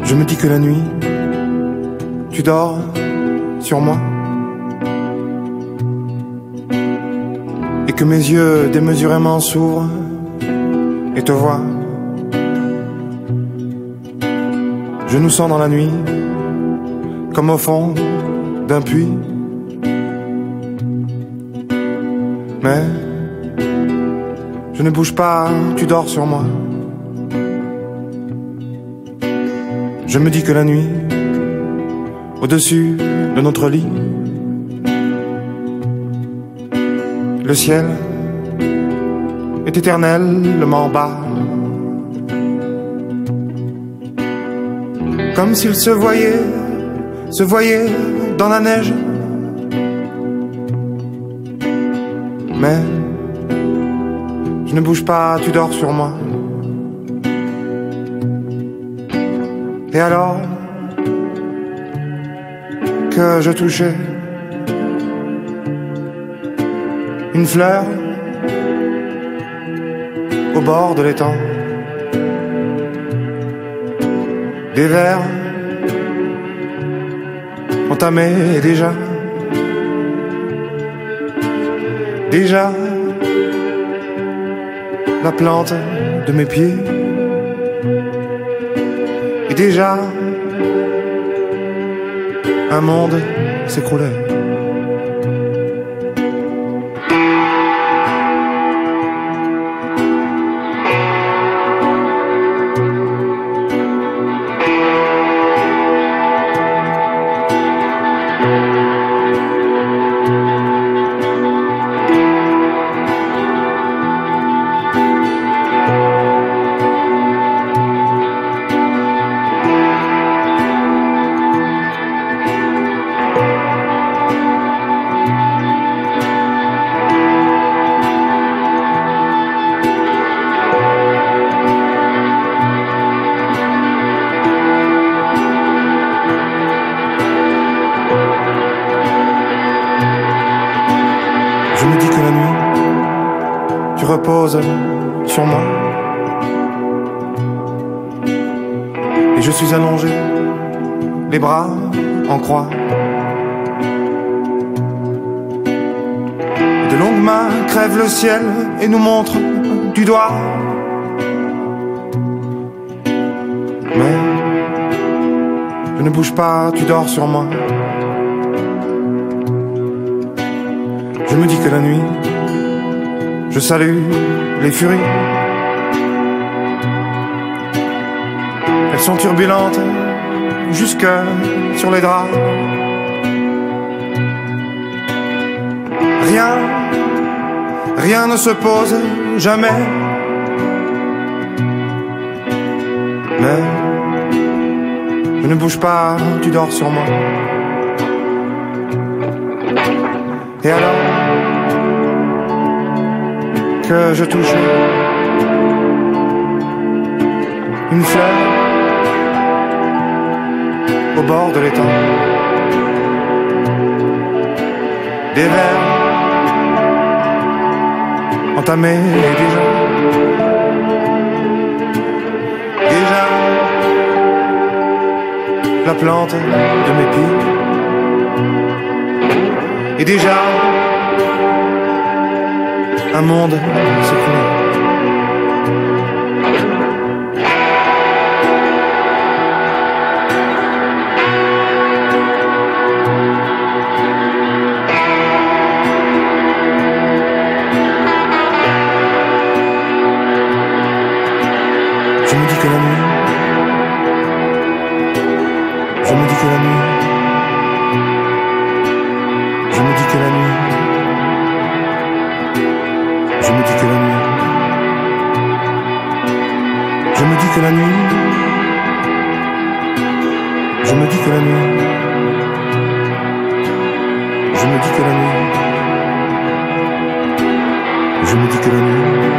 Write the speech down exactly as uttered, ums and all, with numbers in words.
Je me dis que la nuit, tu dors sur moi, et que mes yeux démesurément s'ouvrent et te voient. Je nous sens dans la nuit, comme au fond d'un puits. Mais je ne bouge pas, tu dors sur moi. Je me dis que la nuit, au-dessus de notre lit, le ciel est éternellement bas, comme s'il se voyait, se voyait dans la neige. Mais je ne bouge pas, tu dors sur moi. Et alors que je touchais une fleur au bord de l'étang, des vers entamés déjà, déjà la plante de mes pieds, et déjà un monde s'écroulait. Je me dis que la nuit, tu reposes sur moi, et je suis allongé, les bras en croix. De longues mains crèvent le ciel et nous montrent du doigt. Mais je ne bouge pas, tu dors sur moi. Je me dis que la nuit, je salue les furies. Elles sont turbulentes jusque sur les draps. Rien, rien ne se pose jamais. Mais je ne bouge pas, tu dors sur moi. Et alors que je touche une fleur au bord de l'étang, des vers entamés déjà, déjà la plante de mes pieds, et déjà un monde s'écroule. Je me dis que la nuit, je me dis que la nuit, je me dis que la nuit, je me dis que la nuit, je me dis que la nuit, je me dis que la nuit, je me dis que la nuit, je me dis que la nuit.